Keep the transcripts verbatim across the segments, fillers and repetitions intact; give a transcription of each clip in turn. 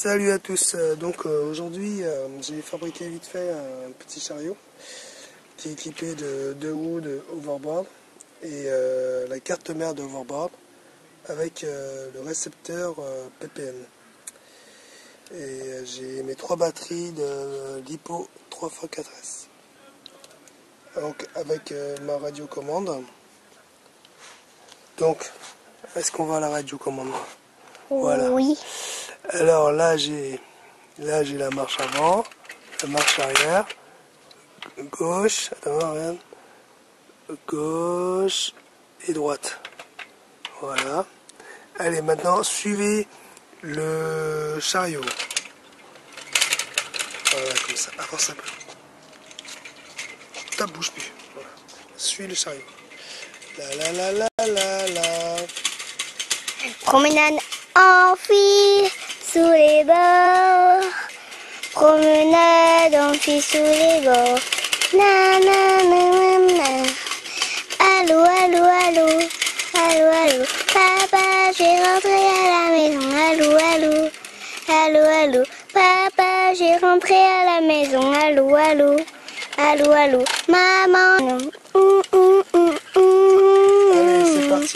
Salut à tous, euh, donc euh, aujourd'hui euh, j'ai fabriqué vite fait un petit chariot qui est équipé de deux roues de overboard et euh, la carte mère de overboard avec euh, le récepteur euh, P P M. Et euh, j'ai mes trois batteries de LiPo trois fois quatre S. Donc avec euh, ma radiocommande. Donc, est-ce qu'on va à la radiocommande? Voilà. Oui. Alors là j'ai là j'ai la marche avant, la marche arrière, gauche, attends, regarde, gauche et droite. Voilà. Allez, maintenant suivez le chariot. Voilà, comme ça. Avance un peu. Ta bouge plus. Voilà. Suis le chariot. La la la la la la. Promenade en file sous les bords. Promenade en file sous les bords. Na na na na na. Allô, allô, allô. Allô, allô. Papa, j'ai rentré à la maison. Allô, allô. Allô, allô. Papa, j'ai rentré à la maison. Allô, allô. Allô, allô. Maman. Hum, hum, hum, hum. Allez, c'est parti.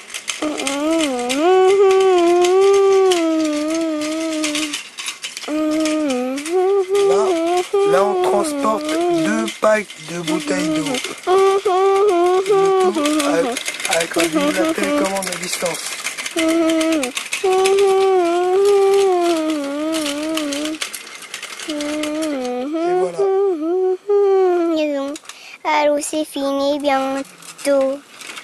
Là, là, on transporte deux packs de bouteilles d'eau. Le tout avec, avec la télécommande à distance. Et voilà. Allô, c'est fini bientôt.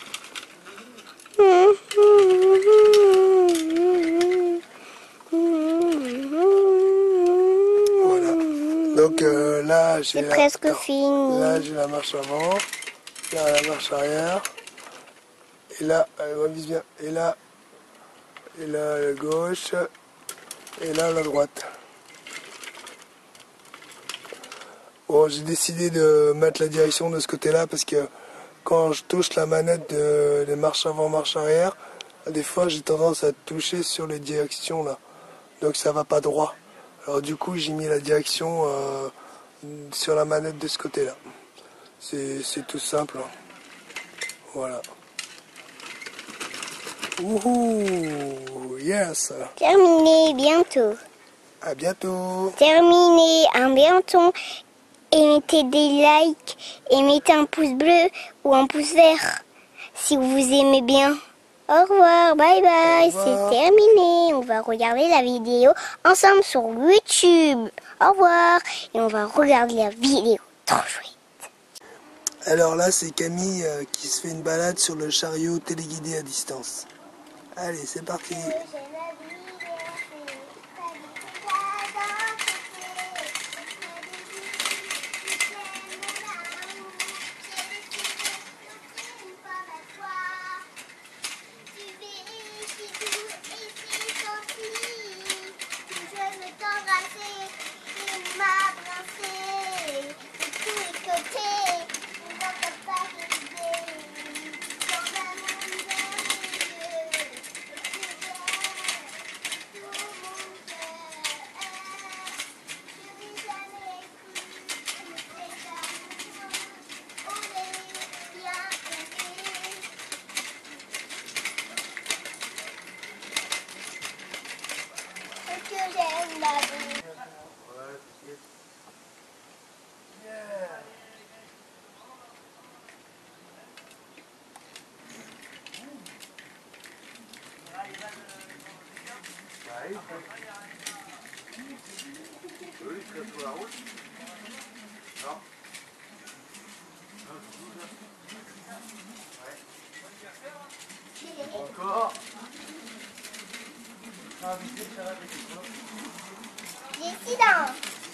Voilà. Donc euh, là j'ai C'est la, presque non, fini. là j'ai la marche avant, là la marche arrière, et là elle revise bien, et là et là la gauche, et là la droite. Bon, j'ai décidé de mettre la direction de ce côté-là parce que quand je touche la manette de, de marche avant, marche arrière, des fois j'ai tendance à toucher sur les directions là, donc ça va pas droit. Alors du coup j'ai mis la direction euh, sur la manette de ce côté-là. C'est tout simple. Voilà. Wouhou, yes. Terminé bientôt. À bientôt. Terminé, à bientôt. Et mettez des likes et mettez un pouce bleu ou un pouce vert si vous aimez bien. Au revoir, bye bye, c'est terminé. On va regarder la vidéo ensemble sur YouTube. Au revoir. Et on va regarder la vidéo. Trop chouette. Alors là, c'est Camille euh, qui se fait une balade sur le chariot téléguidé à distance. Allez, c'est parti. Que j'aime la vie. Encore. Décidant.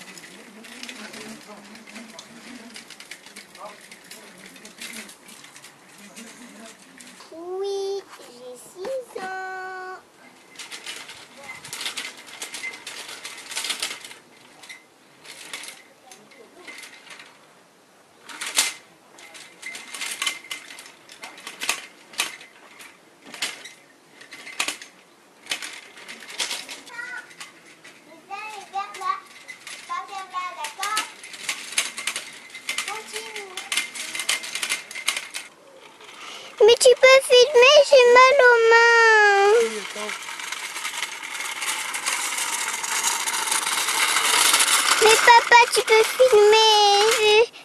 Oui, j'ai six ans. Mais tu peux filmer, j'ai mal aux mains. Oui, attends. Mais papa, tu peux filmer.